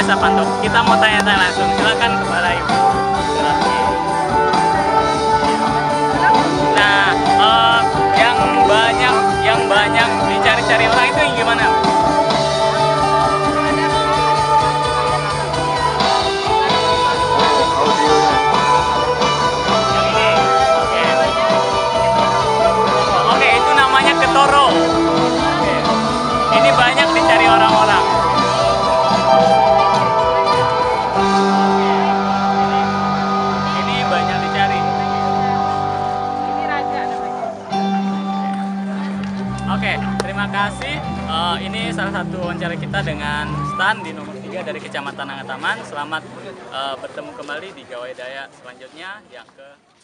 Desa Pantok. Kita mau tanya-tanya langsung. Silakan kepada Ibu. Nah, yang banyak dicari-cari orang itu yang gimana? Yang ini. Oke. Oke, itu namanya ketoro. Oke. Ini banyak dicari orang-orang. Ini banyak dicari. Oke, terima kasih. Ini salah satu wawancara kita dengan Stan di nomor 3 dari Kecamatan Angataman. Selamat bertemu kembali di Gawai Daya selanjutnya yang ke